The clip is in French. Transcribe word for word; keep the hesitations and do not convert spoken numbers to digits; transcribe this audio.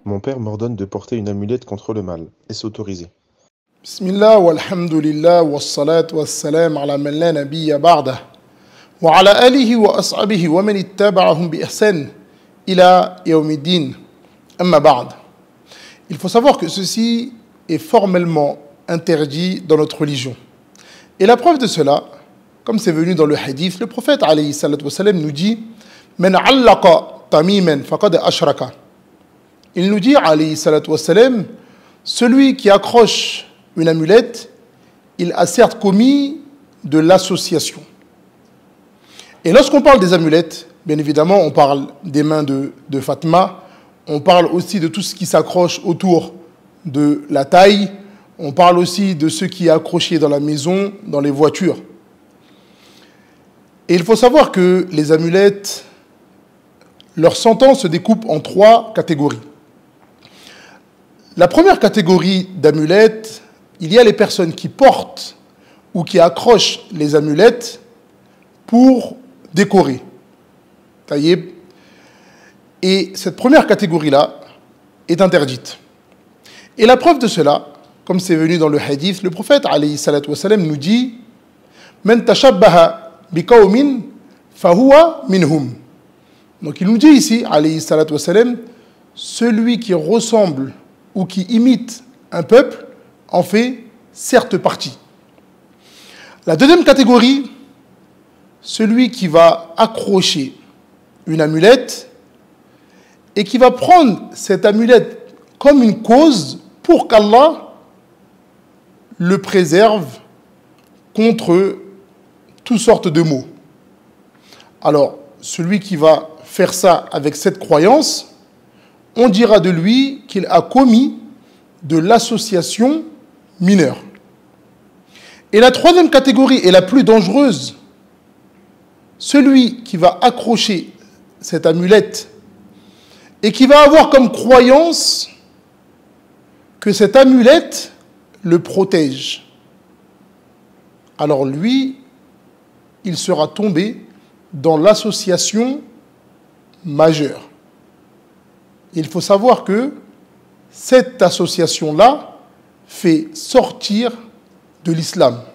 Mon père m'ordonne de porter une amulette contre le mal. Est-ce autorisé? Bismillah walhamdulillah wassalatu wassalam ala man la nabiyya ba'dah wa ala alihi wa ashabihi wa man ittaba'ahum bi ihsan ila yawmiddin. Amma ba'd. Il faut savoir que ceci est formellement interdit dans notre religion. Et la preuve de cela, comme c'est venu dans le hadith, le prophète alayhi salatu wassalam nous dit Man 'allaqa tamiman faqad ashraka. Il nous dit alayhi salatu wassalam, celui qui accroche une amulette, il a certes commis de l'association. Et lorsqu'on parle des amulettes, bien évidemment, on parle des mains de, de Fatima, on parle aussi de tout ce qui s'accroche autour de la taille, on parle aussi de ce qui est accroché dans la maison, dans les voitures. Et il faut savoir que les amulettes, leur sentence se découpe en trois catégories. La première catégorie d'amulettes, il y a les personnes qui portent ou qui accrochent les amulettes pour décorer. Taïeb. Et cette première catégorie-là est interdite. Et la preuve de cela, comme c'est venu dans le hadith, le prophète alayhi salatu wassalam nous dit Man tashabbaha biqawmin fahuwa minhum. Donc il nous dit ici, alayhi salatu wassalam, celui qui ressemble ou qui imite un peuple en fait certes partie. La deuxième catégorie, celui qui va accrocher une amulette et qui va prendre cette amulette comme une cause pour qu'Allah le préserve contre toutes sortes de maux. Alors, celui qui va faire ça avec cette croyance, on dira de lui qu'il a commis de l'association mineure. Et la troisième catégorie est la plus dangereuse. Celui qui va accrocher cette amulette et qui va avoir comme croyance que cette amulette le protège. Alors lui, il sera tombé dans l'association majeure. Il faut savoir que cette association-là fait sortir de l'islam.